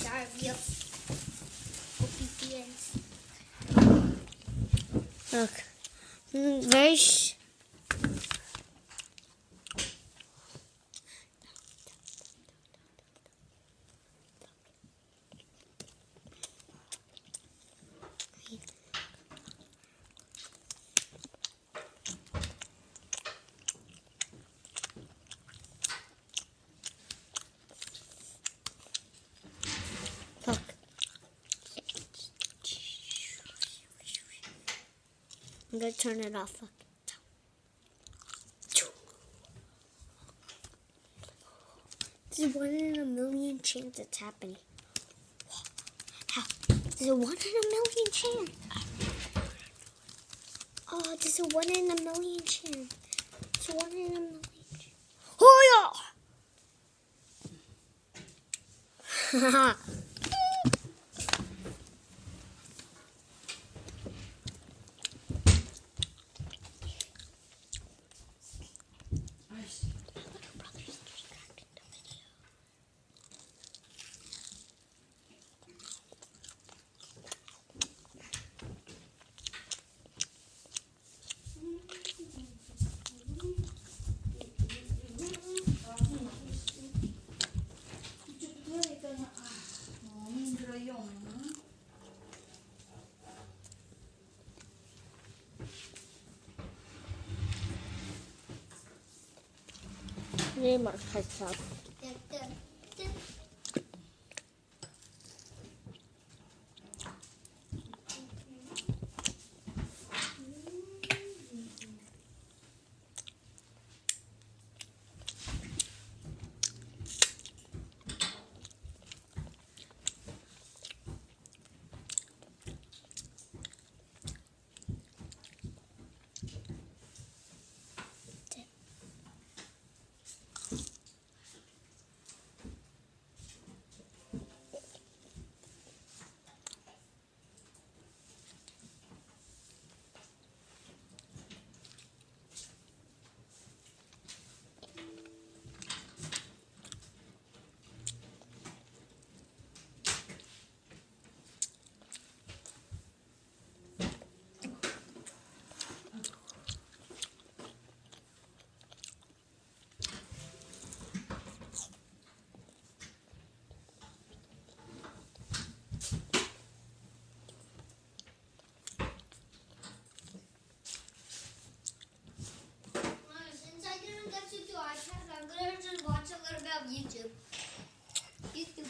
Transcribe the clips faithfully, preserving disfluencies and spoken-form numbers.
Yep. Look. Mm, very sh Look. I'm gonna turn it off. Look. This is one in a million chance it's happening. How? This is a one in a million chance. Oh, this is a one in a million chance. It's a one in a million chance. Oh yeah! Ini mak kacap. I'm gonna just watch a little bit of YouTube. YouTube.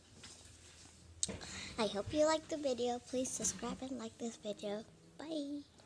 I hope you liked the video. Please subscribe and like this video. Bye.